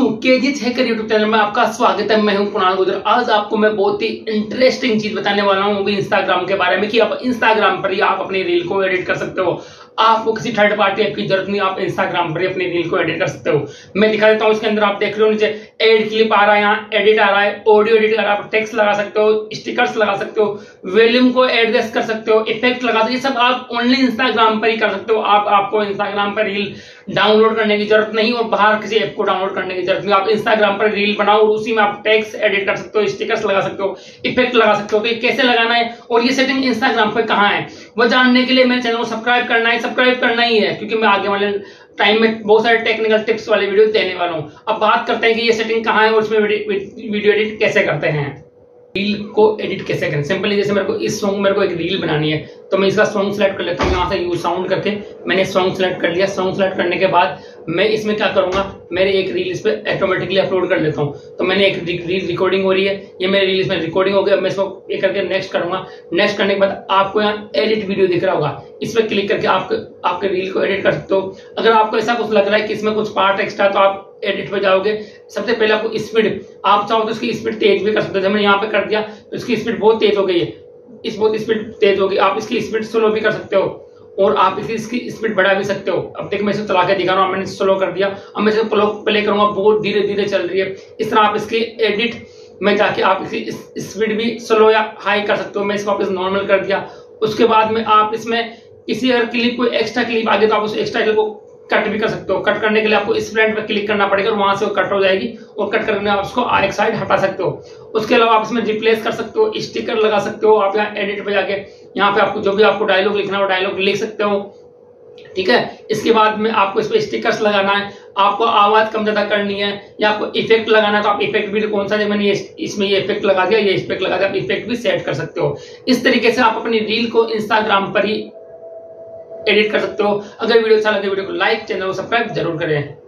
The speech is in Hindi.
दोस्तों केजी हैकर यूट्यूब चैनल में आपका स्वागत है। मैं हूं कुणाल गुजर। आज आपको मैं बहुत ही इंटरेस्टिंग चीज बताने वाला हूं, वो भी इंस्टाग्राम के बारे में कि आप इंस्टाग्राम पर ही आप अपनी रील को एडिट कर सकते हो। आपको किसी थर्ड पार्टी ऐप की जरूरत नहीं, आप इंस्टाग्राम पर ही अपनी रील को एडिट कर सकते हो। मैं दिखा देता हूं। इसके अंदर आप देख रहे हो नीचे एड क्लिप आ रहा है, यहाँ एडिट आ रहा है, ऑडियो एडिट आ रहा है, आप टेक्स्ट लगा सकते हो, स्टिकर्स लगा सकते हो, वॉल्यूम को एडजस्ट कर सकते हो, इफेक्ट लगा सकते हो। ये सब आप ओनली इंस्टाग्राम पर ही कर सकते हो। आपको इंस्टाग्राम पर रील डाउनलोड करने की जरूरत नहीं और बाहर किसी ऐप को डाउनलोड करने की जरूरत नहीं। आप इंस्टाग्राम पर रील बनाओ और उसी में आप टेक्स्ट एडिट कर सकते हो, स्टिकर्स लगा सकते हो, इफेक्ट लगा सकते हो। तो ये कैसे लगाना है और ये सेटिंग इंस्टाग्राम पे कहाँ है, वो जानने के लिए मेरे चैनल को सब्सक्राइब करना है। सब्सक्राइब करना ही है क्योंकि मैं आगे वाले टाइम में बहुत सारे टेक्निकल टिप्स वाले वीडियो देने वाला हूँ। अब बात करते हैं कि ये सेटिंग कहाँ है और उसमें वीडियो एडिट कैसे करते हैं। रील को एडिट कैसे करें। सिंपली जैसे मेरे को एक रील बनानी है तो मैं इसका सॉन्ग सेलेक्ट कर लेता हूँ। यहाँ से यूज साउंड करके मैंने सॉन्ग सेलेक्ट कर लिया। सॉन्ग सेलेक्ट करने के बाद मैं इसमें क्या करूंगा, मेरे एक रील इस पे ऑटोमेटिकली अपलोड कर लेता हूँ। तो मैंने एक रील रिकॉर्डिंग हो रही है, ये मेरी रील इसमें रिकॉर्डिंग हो गई। अब मैं इसको एक करके नेक्स्ट करूंगा। नेक्स्ट करने के बाद आपको यहाँ एडिट वीडियो दिख रहा होगा, इस पर क्लिक करके आपके रील को एडिट कर सकते हो। अगर आपको ऐसा कुछ लग रहा है कि इसमें कुछ पार्ट एक्स्ट्रा, तो आप एडिट पे जाओगे। सबसे पहले आपको स्पीड, आप चाहो तो इसकी स्पीड तेज भी कर सकते हो। जब मैंने यहाँ पे कर दिया तो इसकी स्पीड बहुत तेज हो गई है, बहुत स्पीड तेज होगी। आप इसकी स्पीड स्लो भी कर सकते हो और आप इसकी स्पीड बढ़ा भी सकते हो। अब देखो मैं इसे चला के दिखा रहा हूँ, मैंने स्लो कर दिया। अब मैं इसे प्ले करूंगा, बहुत धीरे धीरे चल रही है। इस तरह आप इसकी एडिट में जाके आप इसकी स्पीड भी स्लो या हाई कर सकते हो। मैं इसको वापस नॉर्मल कर दिया। उसके बाद में आप इसमें किसी अगर क्लिप को एक्स्ट्रा क्लिप आ गई तो आप उस एक्स्ट्रा क्लिप को कट भी कर सकते हो। कट करने के लिए आपको इस फ्रेंड पर क्लिक करना पड़ेगा और वहां से वो कट हो जाएगी और कट करने आप उसको एक साइड हटा सकते हो। उसके अलावा आप इसमें रिप्लेस कर सकते हो, स्टिकर लगा सकते हो। आप यहाँ एडिट पे जाके यहाँ पे आपको जो भी आपको डायलॉग लिखना है वो डायलॉग लिख सकते हो, ठीक है। इसके बाद में आपको इस पे स्टिकर्स लगाना है, आपको आवाज कम ज्यादा करनी है या आपको इफेक्ट लगाना है तो आप इफेक्ट भी कौन सा, मैंने इसमें ये इफेक्ट लगा दिया, ये इफेक्ट लगा दिया, आप इफेक्ट भी सेट कर सकते हो। इस तरीके से आप अपनी रील को इंस्टाग्राम पर ही एडिट कर सकते हो। अगर वीडियो अच्छा लगे वीडियो को लाइक, चैनल को सब्सक्राइब जरूर करें।